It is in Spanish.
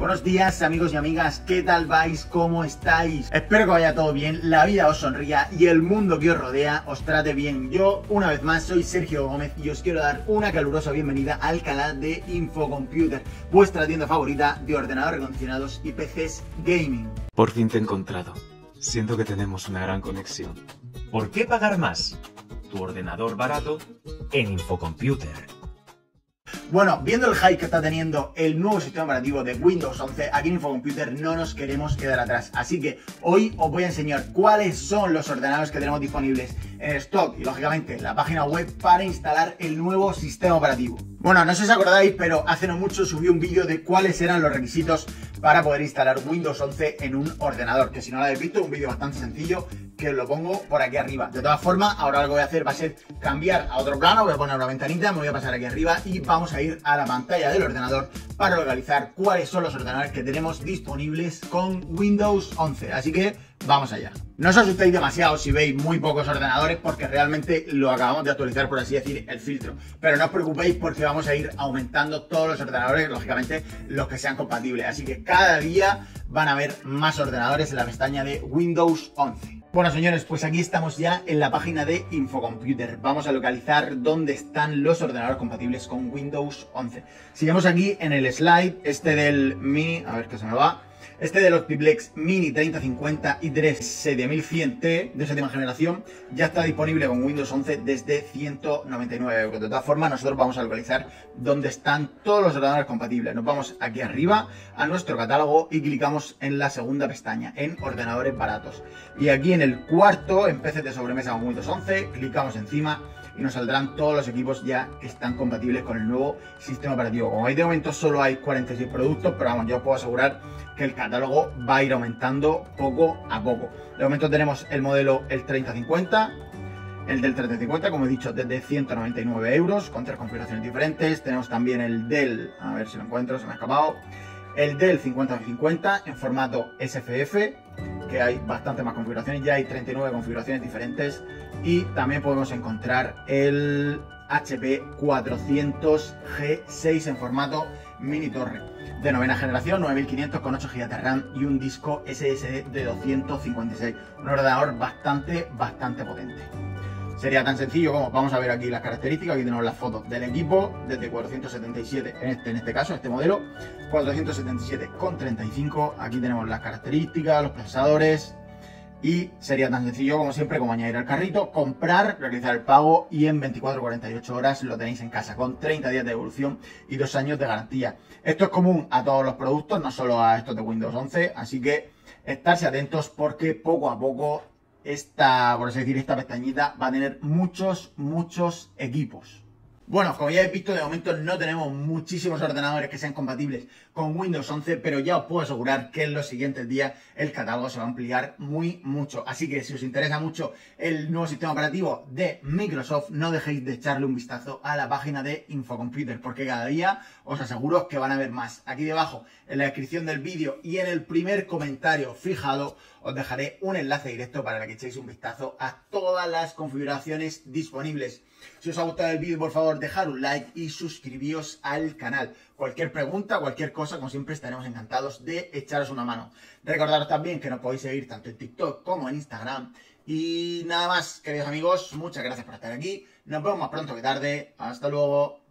Buenos días amigos y amigas, ¿qué tal vais? ¿Cómo estáis? Espero que vaya todo bien, la vida os sonría y el mundo que os rodea os trate bien. Yo, una vez más, soy Sergio Gómez y os quiero dar una calurosa bienvenida al canal de Infocomputer, vuestra tienda favorita de ordenadores recondicionados y PCs gaming. Por fin te he encontrado. Siento que tenemos una gran conexión. ¿Por qué pagar más? Tu ordenador barato en Infocomputer. Bueno, viendo el hype que está teniendo el nuevo sistema operativo de Windows 11, aquí en Infocomputer no nos queremos quedar atrás. Así que hoy os voy a enseñar cuáles son los ordenadores que tenemos disponibles en stock y, lógicamente, la página web para instalar el nuevo sistema operativo. Bueno, no sé si os acordáis, pero hace no mucho subí un vídeo de cuáles eran los requisitos para poder instalar Windows 11 en un ordenador, que si no lo habéis visto, un vídeo bastante sencillo que os lo pongo por aquí arriba. De todas formas, ahora lo que voy a hacer va a ser cambiar a otro plano, voy a poner una ventanita, me voy a pasar aquí arriba y vamos a ir a la pantalla del ordenador para localizar cuáles son los ordenadores que tenemos disponibles con Windows 11. Así que vamos allá. No os asustéis demasiado si veis muy pocos ordenadores porque realmente lo acabamos de actualizar, por así decir, el filtro. Pero no os preocupéis porque vamos a ir aumentando todos los ordenadores, lógicamente los que sean compatibles. Así que cada día van a haber más ordenadores en la pestaña de Windows 11. Bueno, señores, pues aquí estamos ya en la página de Infocomputer. Vamos a localizar dónde están los ordenadores compatibles con Windows 11. Sigamos aquí en el slide, este del Mini, a ver qué se me va. Este del Optiplex Mini 3050 i3 7100T de séptima generación ya está disponible con Windows 11 desde 199 €. De todas formas, nosotros vamos a localizar dónde están todos los ordenadores compatibles. Nos vamos aquí arriba a nuestro catálogo y clicamos en la segunda pestaña, en ordenadores baratos. Y aquí en el cuarto, en PCs de sobremesa con Windows 11, clicamos encima y nos saldrán todos los equipos ya que están compatibles con el nuevo sistema operativo. Como veis, de momento solo hay 46 productos, pero vamos, yo os puedo asegurar que el catálogo va a ir aumentando poco a poco. De momento tenemos el modelo el 3050, el del 3050, como he dicho, desde 199 € con 3 configuraciones diferentes. Tenemos también el del, a ver si lo encuentro, se me ha escapado, el del 5050 en formato SFF, que hay bastante más configuraciones, ya hay 39 configuraciones diferentes. Y también podemos encontrar el HP 400 G6 en formato mini torre de novena generación, 9500 con 8 GB de RAM y un disco SSD de 256. Un ordenador bastante potente. Sería tan sencillo como, vamos a ver aquí las características. Aquí tenemos las fotos del equipo desde 477, en este caso, este modelo 477,35. Aquí tenemos las características, los procesadores. Y sería tan sencillo como siempre, como añadir al carrito, comprar, realizar el pago y en 24-48 horas lo tenéis en casa con 30 días de devolución y 2 años de garantía. Esto es común a todos los productos, no solo a estos de Windows 11, así que estarse atentos porque poco a poco por así decir, esta pestañita va a tener muchos equipos. Bueno, como ya habéis visto, de momento no tenemos muchísimos ordenadores que sean compatibles con Windows 11, pero ya os puedo asegurar que en los siguientes días el catálogo se va a ampliar mucho. Así que si os interesa mucho el nuevo sistema operativo de Microsoft, no dejéis de echarle un vistazo a la página de Infocomputer, porque cada día os aseguro que van a haber más. Aquí debajo, en la descripción del vídeo y en el primer comentario fijado, os dejaré un enlace directo para que echéis un vistazo a todas las configuraciones disponibles. Si os ha gustado el vídeo, por favor, dejad un like y suscribíos al canal. Cualquier pregunta, cualquier cosa, como siempre, estaremos encantados de echaros una mano. Recordaros también que nos podéis seguir tanto en TikTok como en Instagram. Y nada más, queridos amigos, muchas gracias por estar aquí. Nos vemos más pronto que tarde. Hasta luego.